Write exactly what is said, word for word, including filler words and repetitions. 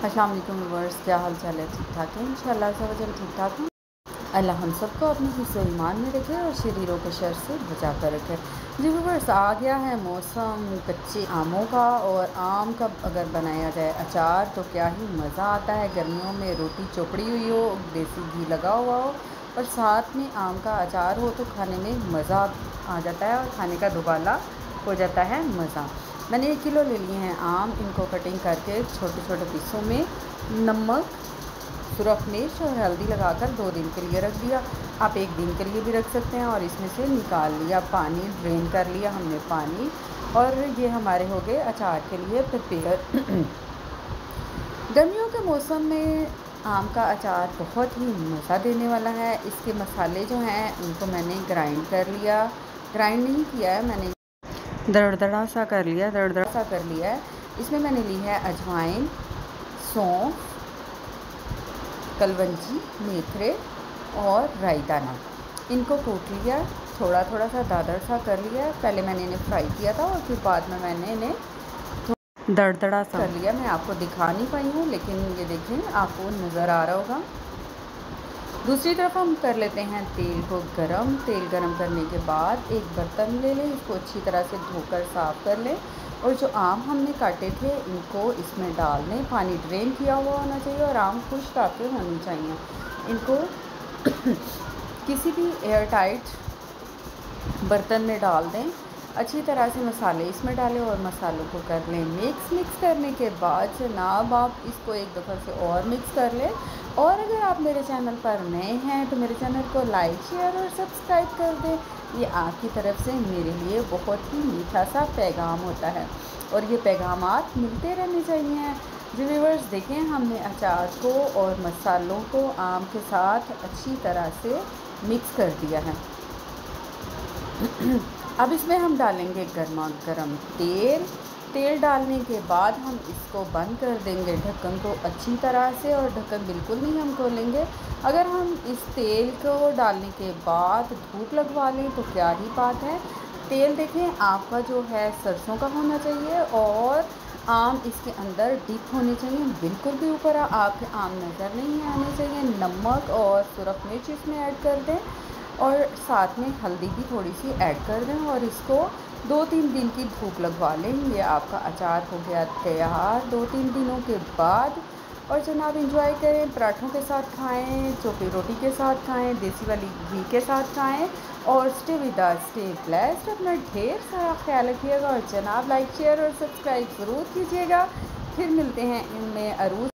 अस्सलाम वालेकुम व्यूअर्स, क्या हाल चाल है? ठीक ठाक है इंशाल्लाह सब वजह ठीक ठाक है। अल्लाह हम सबको अपने हिस्सों ईमान में रखे और शरीरों के शर से बचा कर रखे। जी व्यूअर्स, आ गया है मौसम कच्चे आमों का, और आम का अगर बनाया जाए अचार तो क्या ही मज़ा आता है। गर्मियों में रोटी चोपड़ी हुई हो, देसी घी लगा हुआ हो और साथ में आम का अचार हो तो खाने में मज़ा आ जाता है और खाने का दुबाला हो जाता है मज़ा। मैंने एक किलो ले लिए हैं आम। इनको कटिंग करके छोटे छोटे पीसों में नमक, सुरख मिर्च और हल्दी लगाकर दो दिन के लिए रख दिया। आप एक दिन के लिए भी रख सकते हैं। और इसमें से निकाल लिया पानी, ड्रेन कर लिया हमने पानी, और ये हमारे हो गए अचार के लिए प्रिपेयर। गर्मियों के मौसम में आम का अचार बहुत ही मज़ा देने वाला है। इसके मसाले जो हैं उनको मैंने ग्राइंड कर लिया, ग्राइंड नहीं किया है मैंने, दरदरा सा कर लिया, दरदरा सा कर लिया है। इसमें मैंने ली है अजवाइन, सौंफ, कलवंजी, मेथरे और राई दाना। इनको कूट लिया, थोड़ा थोड़ा सा दादर सा कर लिया। पहले मैंने इन्हें फ्राई किया था और फिर बाद में मैंने इन्हें दरदरा सा कर लिया। मैं आपको दिखा नहीं पाई हूँ, लेकिन ये देखें आपको नज़र आ रहा होगा। दूसरी तरफ हम कर लेते हैं तेल को गरम। तेल गरम करने के बाद एक बर्तन ले लें, इसको अच्छी तरह से धोकर साफ़ कर लें, और जो आम हमने काटे थे इनको इसमें डाल दें। पानी ड्रेन किया हुआ होना चाहिए और आम खुश्क आके होनी चाहिए। इनको किसी भी एयर टाइट बर्तन में डाल दें। अच्छी तरह से मसाले इसमें डालें और मसालों को कर लें मिक्स। मिक्स करने के बाद जनाब आप इसको एक दफ़ा से और मिक्स कर लें। और अगर आप मेरे चैनल पर नए हैं तो मेरे चैनल को लाइक, शेयर और सब्सक्राइब कर दें। ये आपकी तरफ से मेरे लिए बहुत ही मीठा सा पैगाम होता है और ये पैगामात मिलते रहने चाहिए। जी व्यूअर्स, देखें हमने अचार को और मसालों को आम के साथ अच्छी तरह से मिक्स कर दिया है। अब इसमें हम डालेंगे गर्मा गर्म तेल। तेल डालने के बाद हम इसको बंद कर देंगे ढक्कन को अच्छी तरह से, और ढक्कन बिल्कुल नहीं हम खोलेंगे। अगर हम इस तेल को डालने के बाद धूप लगवा लें तो क्या ही बात है। तेल देखें आपका जो है सरसों का होना चाहिए और आम इसके अंदर डीप होने चाहिए। बिल्कुल भी ऊपर आपके आम नज़र नहीं आने चाहिए। नमक और सुरख मिर्च इसमें ऐड कर दें और साथ में हल्दी भी थोड़ी सी ऐड कर दें, और इसको दो तीन दिन की धूप लगवा लें। ये आपका अचार हो गया तैयार दो तीन दिनों के बाद। और जनाब इंजॉय करें, पराठों के साथ खाएं, चोपड़ी रोटी के साथ खाएं, देसी वाली घी के साथ खाएं, और stay with us, stay blessed. अपना ढेर सारा ख्याल रखिएगा और जनाब लाइक, शेयर और सब्सक्राइब ज़रूर कीजिएगा। फिर मिलते हैं इनमें अरूज